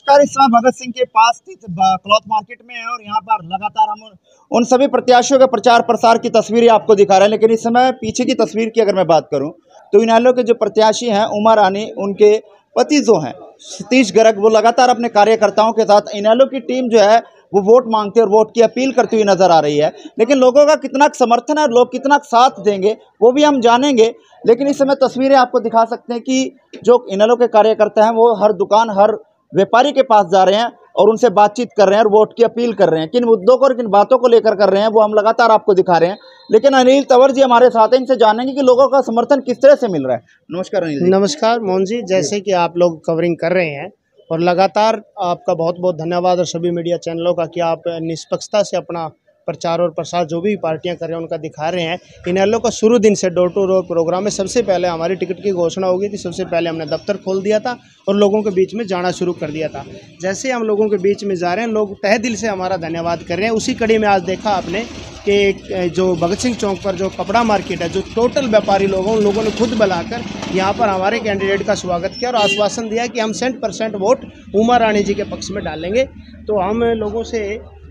नमस्कार। इस समय भगत सिंह के पास स्थित क्लॉथ मार्केट में है और यहाँ पर लगातार हम उन सभी प्रत्याशियों के प्रचार प्रसार की तस्वीरें आपको दिखा रहे हैं। लेकिन इस समय पीछे की तस्वीर की अगर मैं बात करूं तो इनेलो के जो प्रत्याशी हैं उमा रानी, उनके पति जो हैं सतीश गर्ग, वो लगातार अपने कार्यकर्ताओं के साथ इनेलो की टीम जो है वो वोट मांगते और वोट की अपील करती हुई नजर आ रही है। लेकिन लोगों का कितना समर्थन है, लोग कितना साथ देंगे वो भी हम जानेंगे। लेकिन इस समय तस्वीरें आपको दिखा सकते हैं कि जो इनेलो के कार्यकर्ता हैं वो हर दुकान, हर व्यापारी के पास जा रहे हैं और उनसे बातचीत कर रहे हैं और वोट की अपील कर रहे हैं। किन मुद्दों को और किन बातों को लेकर कर रहे हैं वो हम लगातार आपको दिखा रहे हैं। लेकिन अनिल तंवर जी हमारे साथ हैं, इनसे जानेंगे कि लोगों का समर्थन किस तरह से मिल रहा है। नमस्कार अनिल जी। नमस्कार मोहन जी, जैसे कि आप लोग कवरिंग कर रहे हैं और लगातार आपका बहुत बहुत धन्यवाद और सभी मीडिया चैनलों का कि आप निष्पक्षता से अपना प्रचार और प्रसार जो भी पार्टियां कर रहे हैं उनका दिखा रहे हैं। इनेलो का शुरू दिन से डोर टू डोर प्रोग्राम में सबसे पहले हमारी टिकट की घोषणा हो गई थी। सबसे पहले हमने दफ्तर खोल दिया था और लोगों के बीच में जाना शुरू कर दिया था। जैसे हम लोगों के बीच में जा रहे हैं, लोग तहे दिल से हमारा धन्यवाद कर रहे हैं। उसी कड़ी में आज देखा आपने कि जो भगत सिंह चौक पर जो कपड़ा मार्केट है, जो टोटल व्यापारी लोग हैं, उन लोगों ने खुद बुलाकर यहाँ पर हमारे कैंडिडेट का स्वागत किया और आश्वासन दिया कि हम 100% वोट उमा रानी जी के पक्ष में डालेंगे। तो हम लोगों से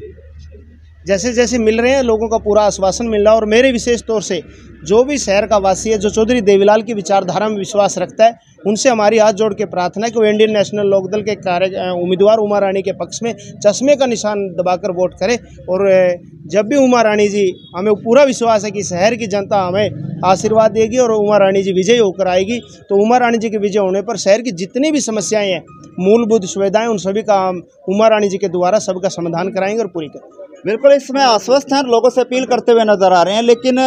जैसे जैसे मिल रहे हैं, लोगों का पूरा आश्वासन मिल रहा है। और मेरे विशेष तौर से जो भी शहर का वासी है, जो चौधरी देवीलाल की विचारधारा में विश्वास रखता है, उनसे हमारी हाथ जोड़ के प्रार्थना है कि वो इंडियन नेशनल लोकदल के उम्मीदवार उमा रानी के पक्ष में चश्मे का निशान दबाकर वोट करे। और जब भी उमा रानी जी, हमें पूरा विश्वास है कि शहर की जनता हमें आशीर्वाद देगी और उमा रानी जी विजयी होकर आएगी। तो उमा रानी जी के विजय होने पर शहर की जितनी भी समस्याएं हैं, मूलभूत सुविधाएं, उन सभी का हम उमा रानी जी के द्वारा सबका समाधान कराएंगे और पूरी करेंगे। बिल्कुल, इसमें आश्वस्त हैं, लोगों से अपील करते हुए नजर आ रहे हैं। लेकिन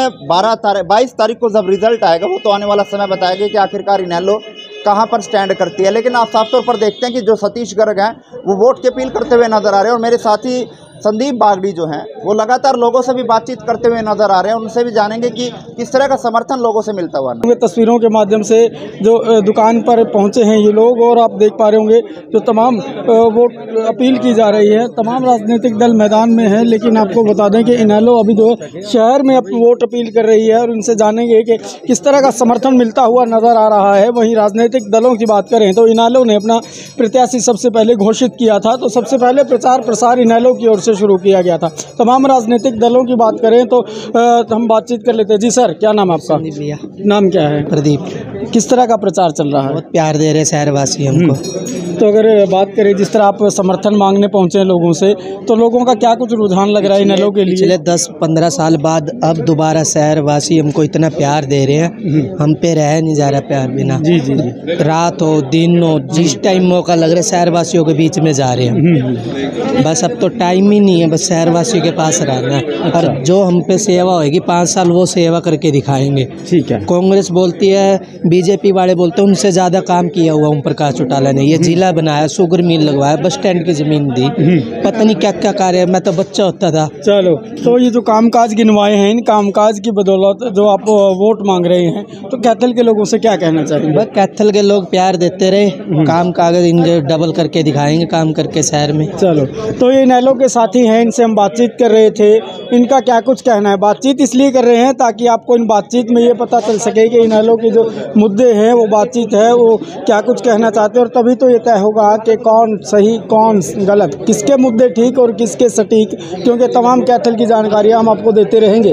22 तारीख को जब रिजल्ट आएगा वो तो आने वाला समय बताएगा कि आखिरकार इनेलो कहां पर स्टैंड करती है। लेकिन आप साफ तौर पर देखते हैं कि जो सतीश गर्ग हैं वो वोट की अपील करते हुए नजर आ रहे हैं और मेरे साथी संदीप बागड़ी जो हैं वो लगातार लोगों से भी बातचीत करते हुए नजर आ रहे हैं। उनसे भी जानेंगे कि किस तरह का समर्थन लोगों से मिलता हुआ। तस्वीरों के माध्यम से जो दुकान पर पहुंचे हैं ये लोग, और आप देख पा रहे होंगे जो तमाम वोट अपील की जा रही है, तमाम राजनीतिक दल मैदान में है। लेकिन आपको बता दें कि इनेलो अभी जो शहर में वोट अपील कर रही है और उनसे जानेंगे कि किस तरह का समर्थन मिलता हुआ नजर आ रहा है। वहीं राजनीतिक दलों की बात करें तो इनेलो ने अपना प्रत्याशी सबसे पहले घोषित किया था। तो सबसे पहले प्रचार प्रसार इनेलो की ओर से शुरू किया गया था। तमाम राजनीतिक दलों की बात करें तो हम बातचीत कर लेते हैं। जी सर, क्या नाम आपका? भैया। नाम क्या है? प्रदीप। किस तरह का प्रचार चल रहा है? बहुत प्यार दे रहे शहरवासी हमको। तो अगर बात करें जिस तरह आप समर्थन मांगने पहुंचे हैं लोगों से, तो लोगों का क्या कुछ रुझान लग रहा है इनेलो के लिए? पिछले 10-15 साल बाद अब दोबारा शहरवासी हमको इतना प्यार दे रहे हैं, हम पे रह नहीं जा रहा प्यार बिना। जी जी जी। रात हो दिन हो, जिस टाइम मौका लग रहा है शहरवासियों के बीच में जा रहे हैं। बस अब तो टाइम ही नहीं है, बस शहरवासियों के पास रहना है। और जो हम पे सेवा होगी 5 साल वो सेवा करके दिखाएंगे। ठीक है। कांग्रेस बोलती है, बीजेपी वाले बोलते हैं उनसे ज़्यादा काम किया हुआ ओम प्रकाश चौटाला ने। ये जिला बनाया, शुगर मिल लगवाया, बस स्टैंड की जमीन दी, पता नहीं क्या क्या कार्य। मैं तो बच्चा होता था। चलो, तो ये जो कामकाज गिनवाए हैं, इन कामकाज की बदौलत जो आप वोट मांग रहे हैं, तो कैथल के लोगों से क्या कहना चाहेंगे? बस कैथल के लोग प्यार देते रहे, काम कागज इनके डबल करके दिखाएंगे काम करके शहर में। चलो, तो ये इनेलो के साथी हैं, इनसे हम बातचीत कर रहे थे। इनका क्या कुछ कहना है? बातचीत इसलिए कर रहे हैं ताकि आपको इन बातचीत में ये पता चल सके कि इनेलो के जो मुद्दे हैं, वो बातचीत है, वो क्या कुछ कहना चाहते हैं। और तभी तो ये तय होगा कि कौन सही कौन गलत, किसके मुद्दे ठीक और किसके सटीक, क्योंकि तमाम कैथल की जानकारियाँ हम आपको देते रहेंगे।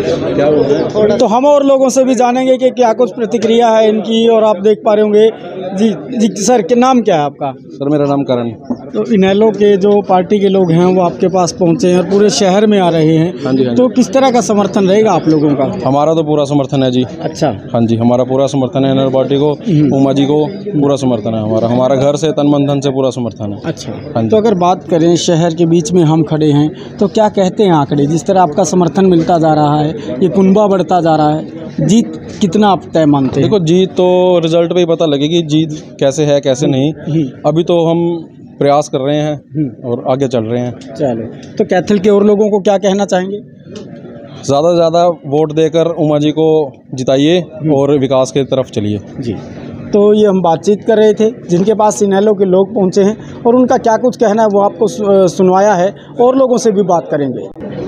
तो हम और लोगों से भी जानेंगे कि क्या कुछ प्रतिक्रिया है इनकी। और आप देख पा रहे होंगे। जी जी सर, क्या नाम क्या है आपका? सर मेरा नाम करण। तो इनेलो के जो पार्टी के लोग हैं वो आपके पास पहुंचे हैं और पूरे शहर में आ रहे हैं। हाँ जी, हाँ जी। तो किस तरह का समर्थन रहेगा आप लोगों का? हमारा तो पूरा समर्थन है जी। अच्छा। हाँ जी, हमारा पूरा समर्थन है इनेलो पार्टी को, उमा जी को पूरा समर्थन है। हमारा घर से तन मन धन से पूरा समर्थन है। अच्छा। हाँ जी। तो अगर बात करें शहर के बीच में हम खड़े हैं, तो क्या कहते हैं आंकड़े? जिस तरह आपका समर्थन मिलता जा रहा है, ये कुनबा बढ़ता जा रहा है, जीत कितना आप तय मानते हैं? देखो, जीत तो रिजल्ट पे ही पता लगेगी, जीत कैसे है कैसे नहीं। अभी तो हम प्रयास कर रहे हैं और आगे चल रहे हैं। चलो, तो कैथल के और लोगों को क्या कहना चाहेंगे? ज़्यादा से ज़्यादा वोट देकर उमा जी को जिताइए और विकास की तरफ चलिए। जी। तो ये हम बातचीत कर रहे थे जिनके पास इनेलो के लोग पहुंचे हैं और उनका क्या कुछ कहना है वो आपको सुनवाया है, और लोगों से भी बात करेंगे।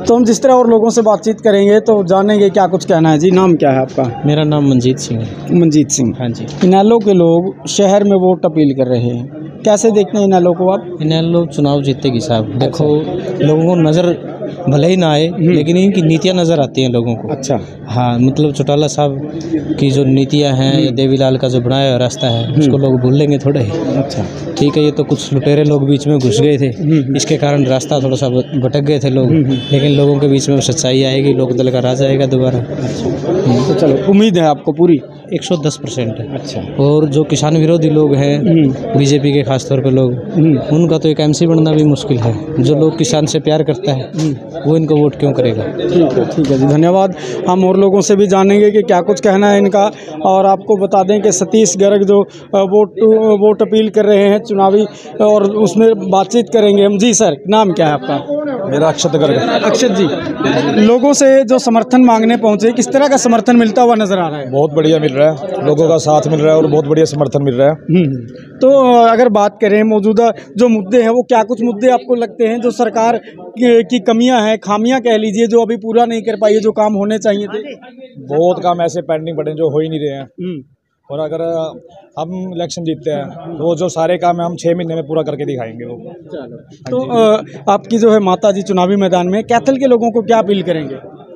तो हम जिस तरह और लोगों से बातचीत करेंगे तो जानेंगे क्या कुछ कहना है। जी, नाम क्या है आपका? मेरा नाम मंजीत सिंह है। मंजीत सिंह। हाँ जी। इनेलो के लोग शहर में वोट अपील कर रहे हैं, कैसे देखते हैं इनेलो को आप? इनेलो चुनाव जीतेगी साहब। देखो, लोगों को नज़र भले ही ना आए लेकिन इनकी नीतियाँ नज़र आती हैं लोगों को। अच्छा। हाँ, मतलब चौटाला साहब की जो नीतियाँ हैं या देवीलाल का जो बनाया हुआ रास्ता है उसको लोग भूलेंगे थोड़े ही। अच्छा। ठीक है, ये तो कुछ लुटेरे लोग बीच में घुस गए थे, इसके कारण रास्ता थोड़ा सा भटक गए थे लोग, लेकिन लोगों के बीच में सच्चाई आएगी, लोक दल का राज आएगा दोबारा। तो चलो, उम्मीद है आपको पूरी? 110% है। अच्छा। और जो किसान विरोधी लोग हैं बीजेपी के खास तौर पे लोग, उनका तो एक एमसी बनना भी मुश्किल है। जो लोग किसान से प्यार करता है वो इनको वोट क्यों करेगा। ठीक है जी, धन्यवाद। हम और लोगों से भी जानेंगे कि क्या कुछ कहना है इनका। और आपको बता दें कि सतीश गर्ग जो वोट अपील कर रहे हैं चुनावी, और उसमें बातचीत करेंगे हम। जी सर, नाम क्या है आपका? मेरा अक्षत गर्ग। अक्षत जी, लोगों से जो समर्थन मांगने पहुंचे, किस तरह का समर्थन मिलता हुआ नजर आ रहा है? बहुत बढ़िया मिल रहा है, लोगों का साथ मिल रहा है और बहुत बढ़िया समर्थन मिल रहा है। तो अगर बात करें मौजूदा जो मुद्दे हैं, वो क्या कुछ मुद्दे आपको लगते हैं जो सरकार की कमियां हैं, खामियां कह लीजिए, जो अभी पूरा नहीं कर पाई है, जो काम होने चाहिए थे? बहुत काम ऐसे पेंडिंग पड़े जो हो ही नहीं रहे हैं। और अगर हम इलेक्शन जीतते हैं तो वो जो सारे काम है हम 6 महीने में पूरा करके दिखाएंगे वो। तो आपकी जो है माता जी चुनावी मैदान में, कैथल के लोगों को क्या अपील करेंगे?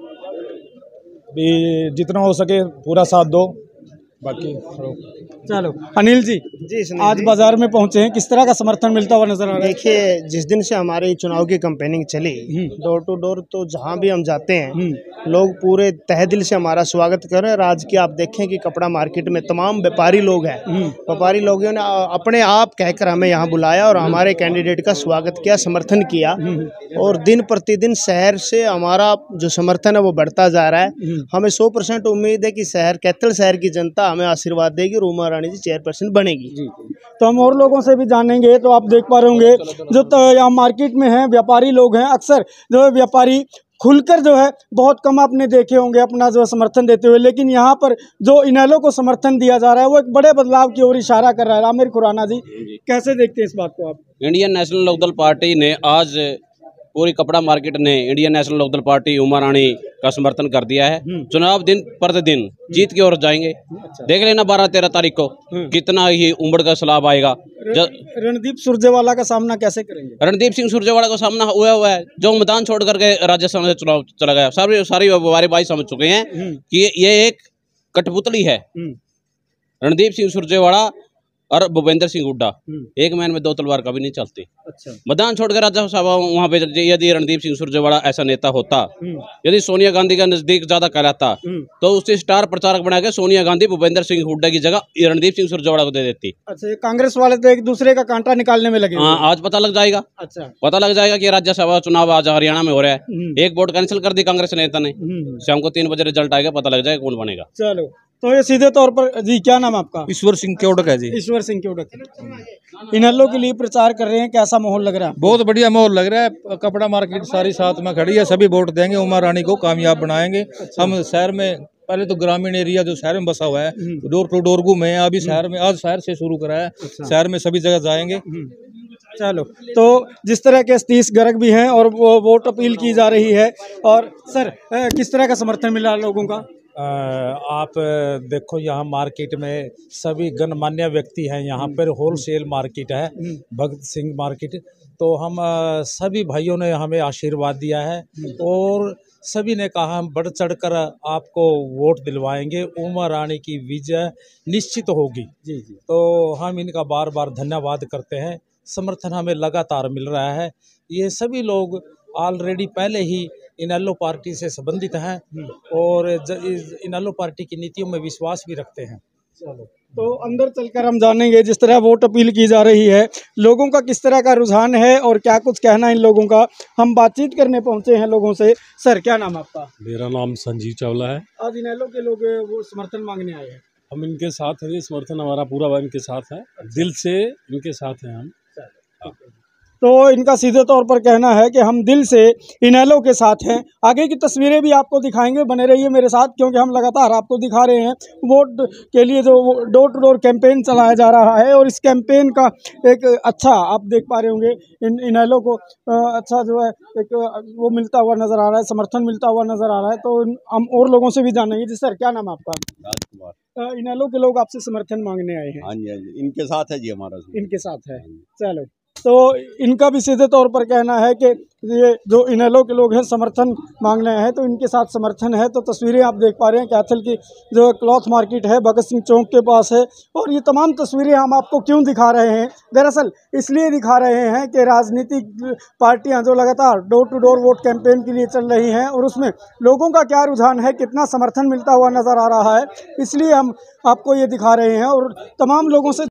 भी जितना हो सके पूरा साथ दो, बाकी चलो अनिल जी, आज बाजार में पहुंचे हैं, किस तरह का समर्थन मिलता हुआ नजर आ रहा है? देखिए, जिस दिन से हमारी चुनाव की कैंपेनिंग चली, डोर टू डोर, तो जहां भी हम जाते हैं लोग पूरे तहे दिल से हमारा स्वागत कर रहे हैं। और आज की आप देखें कि कपड़ा मार्केट में तमाम व्यापारी लोग हैं, व्यापारी लोगों ने अपने आप कहकर हमें यहाँ बुलाया और हमारे कैंडिडेट का स्वागत किया, समर्थन किया। और दिन प्रतिदिन शहर से हमारा जो समर्थन है वो बढ़ता जा रहा है। हमें 100% उम्मीद है कि कैथल शहर की जनता हमें आशीर्वाद देगी और उमा रानी जी चेयरपर्सन बनेगी। तो हम और लोगों से भी जानेंगे। तो आप देख पा रहे होंगे जो यहाँ मार्केट में हैं व्यापारी लोग हैं, अक्सर जो है व्यापारी खुलकर जो है बहुत कम आपने देखे होंगे अपना जो समर्थन देते हुए, लेकिन यहाँ पर जो इनेलो को समर्थन दिया जा रहा है वो एक बड़े बदलाव की ओर इशारा कर रहा है। आमिर खुराना जी, कैसे देखते हैं इस बात को आप? इंडियन नेशनल लोकदल पार्टी ने आज पूरी कपड़ा मार्केट ने Indian National Lokdal party Uma Rani का समर्थन कर दिया है। चुनाव दिन प्रतिदिन जीत की ओर जाएंगे। देख लेना 12-13 तारीख को कितना ही उमड़ का सैलाब आएगा। रणदीप सुरजेवाला का सामना कैसे करेंगे? रणदीप सिंह सुरजेवाला का सामना हुआ है, जो मैदान छोड़ करके राजस्थान से चुनाव चला गया। सारी व्यापारी भाई समझ चुके हैं कि ये एक कठपुतली है। रणदीप सिंह सुरजेवाला और भूपेंद्र सिंह हुड्डा, एक मैन में 2 तलवार कभी नहीं चलती। अच्छा। मैदान छोड़कर राज्यसभा वहाँ पे यदि रणदीप सिंह सुरजेवाला ऐसा नेता होता, यदि सोनिया गांधी का नजदीक ज्यादा कहलाता, तो उससे स्टार प्रचारक बना के सोनिया गांधी भूपेंद्र सिंह हुड्डा की जगह रणदीप सिंह सुरजेवाला को दे देती। अच्छा, कांग्रेस वाले तो एक दूसरे का कांटा निकालने में लगे। हाँ, आज पता लग जाएगा। अच्छा, पता लग जाएगा कि राज्यसभा चुनाव आज हरियाणा में हो रहा है। एक वोट कैंसिल कर दी कांग्रेस नेता ने। शाम को 3 बजे रिजल्ट आएगा, पता लग जाएगा कौन बनेगा। चलो, तो ये सीधे तौर पर जी, क्या नाम आपका? ईश्वर सिंह केवड़क है जी। ईश्वर सिंह केवड़क इनेलो के लिए प्रचार कर रहे हैं, कैसा माहौल लग रहा है? बहुत बढ़िया माहौल लग रहा है। कपड़ा मार्केट सारी साथ में खड़ी है, सभी वोट देंगे, उमा रानी को कामयाब बनाएंगे। हम शहर में पहले तो ग्रामीण एरिया जो शहर में बसा हुआ है, डोर टू डोर घूमे हैं। अभी शहर में, आज शहर से शुरू करा है, शहर में सभी जगह जाएंगे। चलो, तो जिस तरह के सतीश गर्ग भी हैं और वो वोट अपील की जा रही है। और सर, किस तरह का समर्थन मिला लोगों का? आप देखो, यहाँ मार्केट में सभी गणमान्य व्यक्ति हैं। यहाँ पर होलसेल मार्केट है, भगत सिंह मार्केट। तो हम सभी भाइयों ने हमें आशीर्वाद दिया है और सभी ने कहा हम बढ़ चढ़कर आपको वोट दिलवाएंगे, उमा रानी की विजय निश्चित होगी। जी। तो हम इनका बार बार धन्यवाद करते हैं। समर्थन हमें लगातार मिल रहा है। ये सभी लोग ऑलरेडी पहले ही इनेलो पार्टी से संबंधित हैं और इनेलो पार्टी की नीतियों में विश्वास भी रखते हैं। तो अंदर चलकर हम जानेंगे, जिस तरह वोट अपील की जा रही है, लोगों का किस तरह का रुझान है और क्या कुछ कहना है इन लोगों का। हम बातचीत करने पहुंचे हैं लोगों से। सर, क्या नाम आपका? मेरा नाम संजीव चावला है। आज इनेलो के लोग वो समर्थन मांगने आए हैं। हम इनके साथ हैं, समर्थन हमारा पूरा इनके साथ है, दिल से इनके साथ हैं हम। तो इनका सीधे तौर पर कहना है कि हम दिल से इनेलो के साथ हैं। आगे की तस्वीरें भी आपको दिखाएंगे, बने रहिए मेरे साथ, क्योंकि हम लगातार आपको दिखा रहे हैं वोट के लिए जो डोर टू डोर कैंपेन चलाया जा रहा है। और इस कैंपेन का एक अच्छा, आप देख पा रहे होंगे इनेलो को अच्छा जो है एक वो मिलता हुआ नज़र आ रहा है, समर्थन मिलता हुआ नज़र आ रहा है। तो हम और लोगों से भी जानेंगे। जी सर, क्या नाम है आपका? राजकुमार। इनेलो के लोग आपसे समर्थन मांगने आए हैं। हाँ जी, हाँ जी, इनके साथ है जी हमारा। इनके साथ है, चलो। तो इनका भी सीधे तौर पर कहना है कि ये जो इनेलो के लोग हैं समर्थन मांगने हैं, तो इनके साथ समर्थन है। तो तस्वीरें आप देख पा रहे हैं कैथल की जो क्लॉथ मार्केट है भगत सिंह चौक के पास है। और ये तमाम तस्वीरें हम आपको क्यों दिखा रहे हैं, दरअसल इसलिए दिखा रहे हैं कि राजनीतिक पार्टियां जो लगातार door to door vote campaign के लिए चल रही हैं और उसमें लोगों का क्या रुझान है, कितना समर्थन मिलता हुआ नज़र आ रहा है, इसलिए हम आपको ये दिखा रहे हैं। और तमाम लोगों से